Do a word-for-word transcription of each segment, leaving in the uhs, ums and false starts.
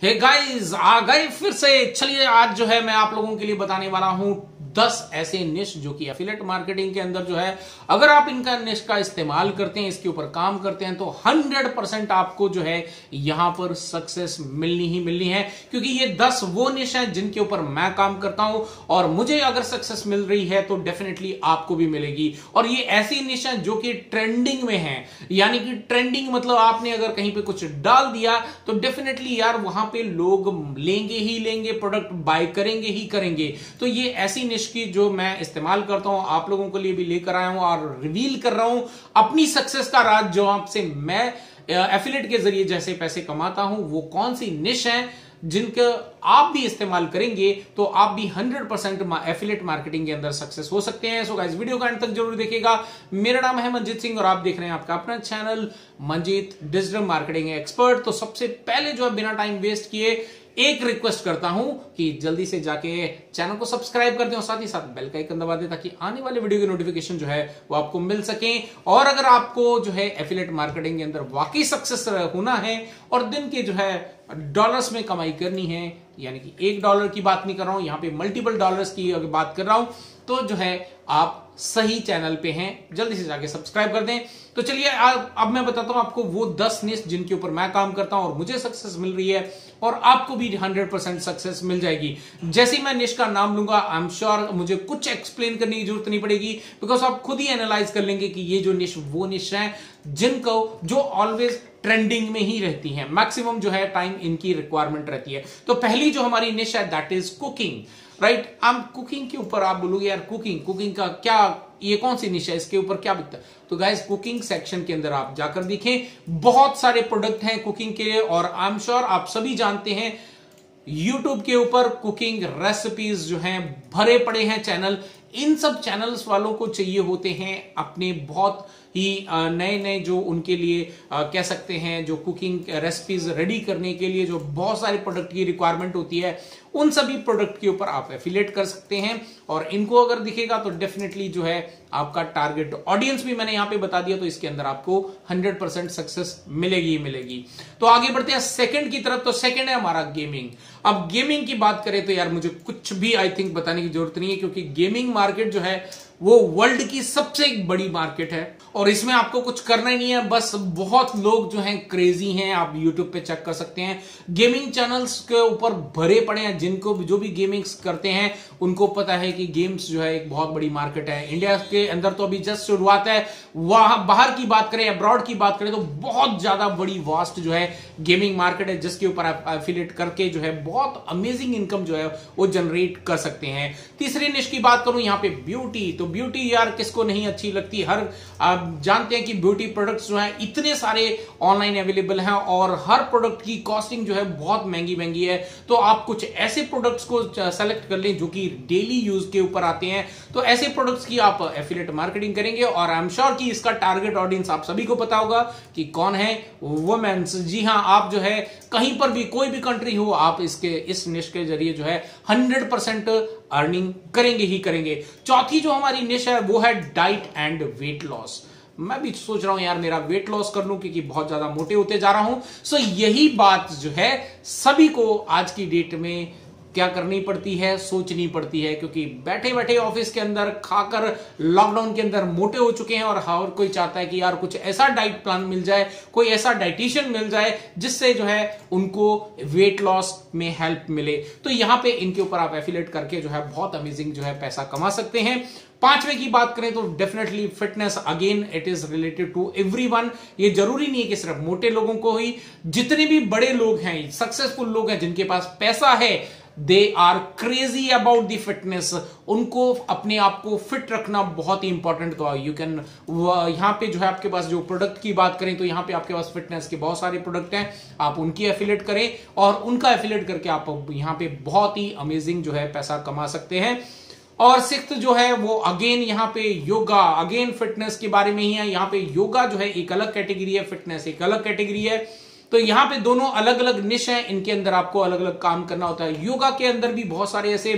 Hey guys आ गए फिर से। चलिए आज जो है मैं आप लोगों के लिए बताने वाला हूं दस ऐसे निश जो कि एफिलिएट मार्केटिंग के अंदर जो है अगर आप इनका निश का इस्तेमाल करते हैं, इसके ऊपर काम करते हैं तो हंड्रेड परसेंट आपको जो है यहां पर सक्सेस मिलनी ही मिलनी है। क्योंकि ये दस वो निश हैं जिनके ऊपर मैं काम करता हूं और मुझे अगर सक्सेस मिल रही है तो डेफिनेटली आपको भी मिलेगी। और ये ऐसी निश हैं जो कि ट्रेंडिंग में हैं, यानी कि ट्रेंडिंग मतलब आपने अगर कहीं पे कुछ डाल दिया तो डेफिनेटली यार वहां पे लोग लेंगे ही लेंगे, प्रोडक्ट बाय करेंगे ही करेंगे। तो ये ऐसी निश की जो मैं इस्तेमाल करता हूं आप लोगों के लिए भी लेकर आया हूं और रिवील कर रहा हूं अपनी सक्सेस का राज जो आपसे मैं एफिलिएट के जरिए जैसे पैसे कमाता हूं। वो कौन सी निश है जिनका आप भी इस्तेमाल करेंगे तो आप भी हंड्रेड परसेंट एफिलिएट मार्केटिंग के अंदर सक्सेस हो सकते हैं। सो गाइस वीडियो का अंत तक जरूर देखिएगा। मेरा नाम है मंजीत सिंह और आप देख रहे हैं आपका अपना channel Manjeet digital marketing expert. तो सबसे पहले जो है बिना टाइम वेस्ट किए एक रिक्वेस्ट करता हूं कि जल्दी से जाके चैनल को सब्सक्राइब कर दें और साथ ही साथ बेल का आइकन दबा दें ताकि आने वाले वीडियो की नोटिफिकेशन जो है वो आपको मिल सके। और अगर आपको जो है एफिलिएट मार्केटिंग के अंदर वाकई सक्सेस होना है और दिन के जो है डॉलर्स में कमाई करनी है, यानी कि एक डॉलर की बात नहीं कर रहा हूं, यहां पे मल्टीपल डॉलर्स की अगर बात कर रहा हूं, तो जो है आप सही चैनल पे हैं, जल्दी से जाके सब्सक्राइब कर दें। तो चलिए अब मैं बताता हूं आपको वो दस निश जिनके ऊपर मैं काम करता हूं और मुझे सक्सेस मिल रही है और आपको भी हंड्रेड परसेंट सक्सेस मिल जाएगी। जैसे ही मैं निश का नाम लूंगा आई एम श्योर मुझे कुछ एक्सप्लेन करने की जरूरत नहीं पड़ेगी, बिकॉज आप खुद ही एनालाइज कर लेंगे कि ये जो निश वो निश है जिनको जो ऑलवेज ट्रेंडिंग में ही रहती है, मैक्सिमम जो है टाइम इनकी रिक्वायरमेंट रहती है। तो पहली जो हमारी निश है दैट इज कुकिंग, राइट। हम कुकिंग के ऊपर आप बोलोगे यार कुकिंग कुकिंग का क्या, ये कौन सी निश है, इसके ऊपर क्या बिकता है? तो गाइस कुकिंग सेक्शन के अंदर आप जाकर देखें, बहुत सारे प्रोडक्ट हैं कुकिंग के लिए और आई एम श्योर आप सभी जानते हैं यूट्यूब के ऊपर कुकिंग रेसिपीज जो हैं भरे पड़े हैं चैनल। इन सब चैनल्स वालों को चाहिए होते हैं अपने बहुत ही नए नए जो उनके लिए आ, कह सकते हैं जो कुकिंग रेसिपीज रेडी करने के लिए जो बहुत सारे प्रोडक्ट की रिक्वायरमेंट होती है, उन सभी प्रोडक्ट के ऊपर आप एफिलिएट कर सकते हैं। और इनको अगर दिखेगा तो डेफिनेटली जो है आपका टारगेट ऑडियंस भी मैंने यहां पे बता दिया, तो इसके अंदर आपको हंड्रेड परसेंट सक्सेस मिलेगी ही मिलेगी। तो आगे बढ़ते हैं सेकंड की तरफ। तो सेकंड है हमारा गेमिंग। अब गेमिंग की बात करें तो यार मुझे कुछ भी आई थिंक बताने की जरूरत नहीं है, क्योंकि गेमिंग मार्केट जो है वो वर्ल्ड की सबसे बड़ी मार्केट है और इसमें आपको कुछ करना ही नहीं है, बस बहुत लोग जो हैं क्रेजी हैं। आप यूट्यूब पे चेक कर सकते हैं, गेमिंग चैनल्स के ऊपर भरे पड़े हैं। जिनको जो भी गेमिंग्स करते हैं उनको पता है कि गेम्स जो है एक बहुत बड़ी मार्केट है। इंडिया के अंदर तो अभी जस्ट शुरुआत है, वहां बाहर की बात करें, अब्रॉड की बात करें तो बहुत ज्यादा बड़ी वास्ट जो है गेमिंग मार्केट है, जिसके ऊपर आप एफिलिएट करके जो है बहुत अमेजिंग इनकम जो है वो जनरेट कर सकते हैं। तीसरी निश की बात करूं यहाँ पे ब्यूटी, तो ब्यूटी यार किसको नहीं अच्छी लगती। हर आप जानते हैं कि ब्यूटी प्रोडक्ट्स जो हैं इतने सारे ऑनलाइन अवेलेबल हैं और हर प्रोडक्ट की कॉस्टिंग जो है बहुत महंगी महंगी है। तो आप कुछ ऐसे प्रोडक्ट्स को सेलेक्ट कर लें जो कि डेली यूज के ऊपर आते हैं, तो ऐसे प्रोडक्ट्स की आप एफिलिएट मार्केटिंग करेंगे। और आई एम श्योर कि इसका टारगेट ऑडियंस आप सभी को पता होगा कि कौन है, वुमेन्स। जी हां, आप जो है कहीं पर भी कोई भी कंट्री हो, आप इसके इस निश के जरिए जो है हंड्रेड परसेंट अर्निंग करेंगे ही करेंगे। चौथी जो हमारी निश है वो है डाइट एंड वेट लॉस। मैं भी सोच रहा हूं यार मेरा वेट लॉस कर लूं क्योंकि बहुत ज्यादा मोटे होते जा रहा हूं। सो यही बात जो है सभी को आज की डेट में क्या करनी पड़ती है, सोचनी पड़ती है, क्योंकि बैठे बैठे ऑफिस के अंदर खाकर लॉकडाउन के अंदर मोटे हो चुके हैं और हर कोई चाहता है कि यार कुछ ऐसा डाइट प्लान मिल जाए, कोई ऐसा डाइटिशियन मिल जाए जिससे जो है उनको वेट लॉस में हेल्प मिले। तो यहां पे इनके ऊपर आप एफिलिएट करके जो है बहुत अमेजिंग जो है पैसा कमा सकते हैं। पांचवे की बात करें तो definitely fitness, again it is related to everyone. ये जरूरी नहीं है कि सिर्फ मोटे लोगों को ही, जितने भी बड़े लोग हैं, सक्सेसफुल लोग हैं, जिनके पास पैसा है, they are crazy about the fitness. उनको अपने आप को फिट रखना बहुत ही इंपॉर्टेंट। तो यू कैन यहां पे जो है आपके पास जो प्रोडक्ट की बात करें तो यहां पे आपके पास फिटनेस के बहुत सारे प्रोडक्ट हैं, आप उनकी एफिलिएट करें और उनका एफिलिएट करके आप यहां पे बहुत ही अमेजिंग जो है पैसा कमा सकते हैं। और सिक्स्थ जो है वो अगेन यहाँ पे योगा, अगेन फिटनेस के बारे में ही है। यहाँ पे योगा जो है एक अलग कैटेगरी है, फिटनेस एक अलग कैटेगरी है। तो यहाँ पे दोनों अलग अलग निश हैं, इनके अंदर आपको अलग अलग काम करना होता है। योगा के अंदर भी बहुत सारे ऐसे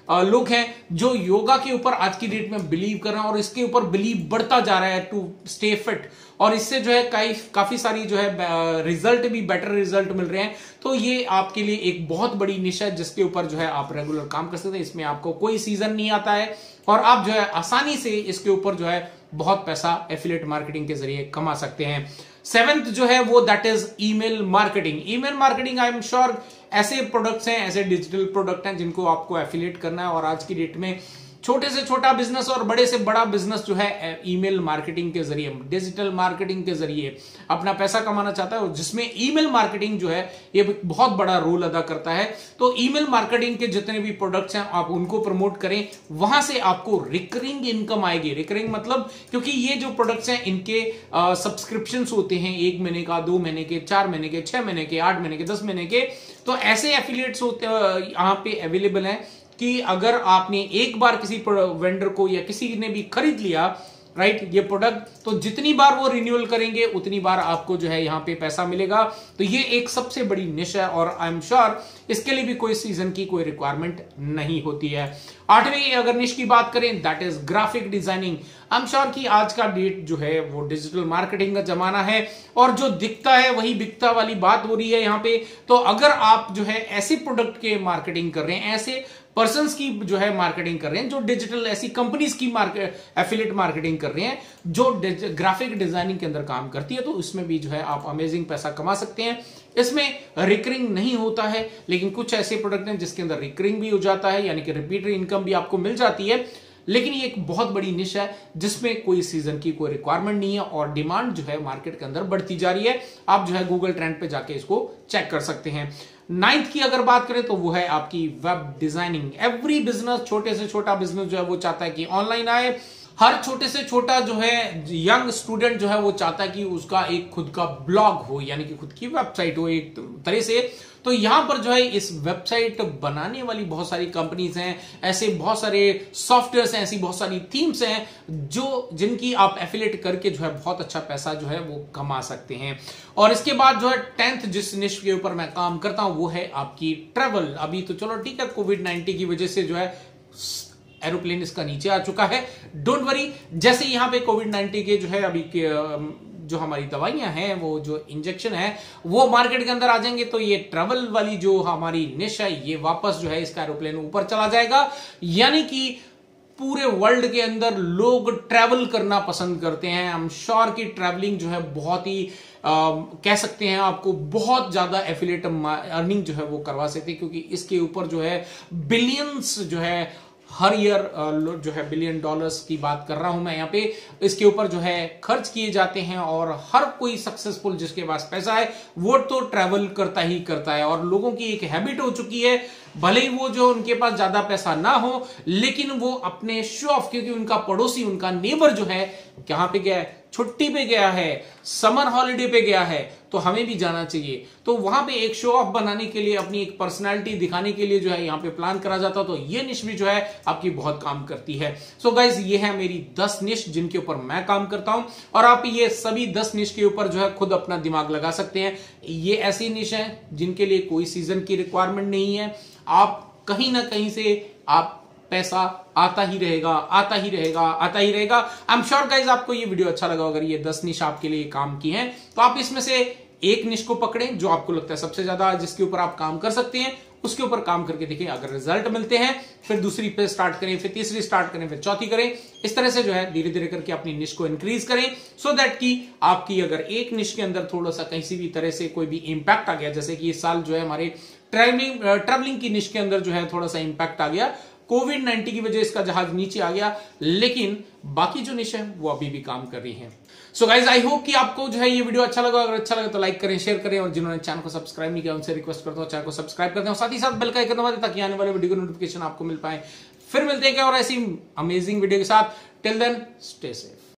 लोग हैं जो योगा के ऊपर आज की डेट में बिलीव कर रहे हैं और इसके ऊपर बिलीव बढ़ता जा रहा है टू स्टे फिट, और इससे जो है काफी काफी सारी जो है रिजल्ट भी बेटर रिजल्ट मिल रहे हैं। तो ये आपके लिए एक बहुत बड़ी निश है जिसके ऊपर जो है आप रेगुलर काम कर सकते हैं। इसमें आपको कोई सीजन नहीं आता है और आप जो है आसानी से इसके ऊपर जो है बहुत पैसा एफिलिएट मार्केटिंग के जरिए कमा सकते हैं। सेवेंथ जो है वो that is email marketing. Email marketing I am sure ऐसे प्रोडक्ट्स हैं, ऐसे डिजिटल प्रोडक्ट हैं जिनको आपको एफिलिएट करना है, और आज की डेट में छोटे से छोटा बिजनेस और बड़े से बड़ा बिजनेस जो है ईमेल मार्केटिंग के जरिए, डिजिटल मार्केटिंग के जरिए अपना पैसा कमाना चाहता है, जिसमें ईमेल मार्केटिंग जो है ये बहुत बड़ा रोल अदा करता है। तो ईमेल मार्केटिंग के जितने भी प्रोडक्ट्स हैं आप उनको प्रमोट करें, वहां से आपको रिकरिंग इनकम आएगी। रिकरिंग मतलब क्योंकि ये जो प्रोडक्ट्स हैं इनके सब्सक्रिप्शंस होते हैं एक महीने का, दो महीने के, चार महीने के, छह महीने के, आठ महीने के, दस महीने के। तो ऐसे एफिलिएट्स होते यहाँ पे अवेलेबल हैं कि अगर आपने एक बार किसी वेंडर को या किसी ने भी खरीद लिया राइट right, ये प्रोडक्ट, तो जितनी बार वो रिन्यूअल करेंगे उतनी बार आपको जो है यहाँ पे पैसा मिलेगा। तो ये एक सबसे बड़ी निश है और आई एम श्योर इसके लिए भी कोई सीजन की कोई रिक्वायरमेंट नहीं होती है। आठवीं अगर निश की बात करें that is graphic designing. I am sure कि आज का डेट जो है वो डिजिटल मार्केटिंग का जमाना है और जो दिखता है वही बिकता वाली बात हो रही है यहाँ पे। तो अगर आप जो है ऐसे प्रोडक्ट के मार्केटिंग कर रहे हैं, ऐसे पर्संस की जो है मार्केटिंग कर रहे हैं, जो डिजिटल ऐसी कंपनीज की मार्केट एफिलिएट मार्केटिंग कर रहे हैं जो ग्राफिक डिजाइनिंग के अंदर काम करती है, तो इसमें भी जो है आप अमेजिंग पैसा कमा सकते हैं। इसमें रिकरिंग नहीं होता है, लेकिन कुछ ऐसे प्रोडक्ट हैं जिसके अंदर रिकरिंग भी हो जाता है, यानी कि रिपीट इनकम भी आपको मिल जाती है। लेकिन ये एक बहुत बड़ी निश है जिसमें कोई सीजन की कोई रिक्वायरमेंट नहीं है और डिमांड जो है मार्केट के अंदर बढ़ती जा रही है। आप जो है गूगल ट्रेंड पे जाके इसको चेक कर सकते हैं। नाइन्थ की अगर बात करें तो वो है आपकी वेब डिजाइनिंग। एवरी बिजनेस, छोटे से छोटा बिजनेस जो है वो चाहता है कि ऑनलाइन आए। हर छोटे से छोटा जो है यंग स्टूडेंट जो है वो चाहता है कि उसका एक खुद का ब्लॉग हो, यानी कि खुद की वेबसाइट हो एक तरह से। तो यहां पर जो है इस वेबसाइट बनाने वाली बहुत सारी कंपनीज हैं, ऐसे बहुत सारे सॉफ्टवेयर्स हैं, ऐसी बहुत सारी थीम्स हैं जो जिनकी आप एफिलिएट करके जो है बहुत अच्छा पैसा जो है वो कमा सकते हैं। और इसके बाद जो है टेंथ जिस निश के ऊपर मैं काम करता हूं वो है आपकी ट्रेवल। अभी तो चलो ठीक है, कोविड नाइनटीन की वजह से जो है एरोप्लेन इसका नीचे आ चुका है, डोंट वरी। जैसे यहां पे कोविड नाइनटीन के जो है अभी के जो हमारी दवाइयां हैं, वो जो इंजेक्शन है वो मार्केट के अंदर आ जाएंगे, तो ये ट्रैवल वाली जो हमारी निश है ये वापस जो है इसका एरोप्लेन ऊपर चला जाएगा। यानी कि पूरे वर्ल्ड के अंदर लोग ट्रैवल करना पसंद करते हैं। आई एम श्योर कि ट्रैवलिंग जो है बहुत ही आ, कह सकते हैं आपको बहुत ज्यादा एफिलिएट अर्निंग जो है वो करवा सकते हैं, क्योंकि इसके ऊपर जो है बिलियंस जो है हर ईयर जो है बिलियन डॉलर्स की बात कर रहा हूं मैं यहाँ पे, इसके ऊपर जो है खर्च किए जाते हैं। और हर कोई सक्सेसफुल जिसके पास पैसा है वो तो ट्रैवल करता ही करता है और लोगों की एक हैबिट हो चुकी है, भले ही वो जो उनके पास ज्यादा पैसा ना हो लेकिन वो अपने शो ऑफ, क्योंकि उनका पड़ोसी उनका नेबर जो है कहां पे गया है, छुट्टी पे गया है, समर हॉलिडे पे गया है, तो हमें भी जाना चाहिए। तो वहां पे एक शो ऑफ बनाने के लिए, अपनी एक पर्सनालिटी दिखाने के लिए जो है यहाँ पे प्लान करा जाता, तो ये निश भी जो है आपकी बहुत काम करती है। सो so गाइज ये है मेरी दस निश जिनके ऊपर मैं काम करता हूं और आप ये सभी दस निश के ऊपर जो है खुद अपना दिमाग लगा सकते हैं। ये ऐसी निश है जिनके लिए कोई सीजन की रिक्वायरमेंट नहीं है, आप कहीं ना कहीं से आप पैसा आता ही रहेगा, आता ही रहेगा, आता ही रहेगा। आई एम श्योर गाइज आपको ये वीडियो अच्छा लगा। अगर ये दस निश आपके लिए काम की हैं तो आप इसमें से एक निश को पकड़ें जो आपको लगता है सबसे ज्यादा जिसके ऊपर आप काम कर सकते हैं, उसके ऊपर काम करके देखें। अगर रिजल्ट मिलते हैं फिर दूसरी पे स्टार्ट करें, फिर तीसरी स्टार्ट करें, फिर चौथी करें। इस तरह से जो है धीरे धीरे करके अपनी निश को इंक्रीज करें, सो दैट कि आपकी अगर एक निश के अंदर थोड़ा सा कहीं भी तरह से कोई भी इंपैक्ट आ गया, जैसे कि इस साल जो है हमारे ट्रैवलिंग ट्रैवलिंग की निश के अंदर जो है थोड़ा सा इंपैक्ट आ गया, कोविड नाइनटीन की वजह इसका जहाज नीचे आ गया, लेकिन बाकी जो निश है वो अभी भी काम कर रही है। सो गाइज आई होप कि आपको जो है ये वीडियो अच्छा लगा। अगर अच्छा लगा तो लाइक करें, शेयर करें, और जिन्होंने चैनल को सब्सक्राइब नहीं किया उनसे रिक्वेस्ट करता हूं चैनल को सब्सक्राइब करते हैं, साथ ही साथ बेल का आइकन दबा दें ताकि आने वाले वीडियो की नोटिफिकेशन आपको मिल पाए। फिर मिलते हैं क्या और ऐसी अमेजिंग वीडियो के साथ। Till then stay safe.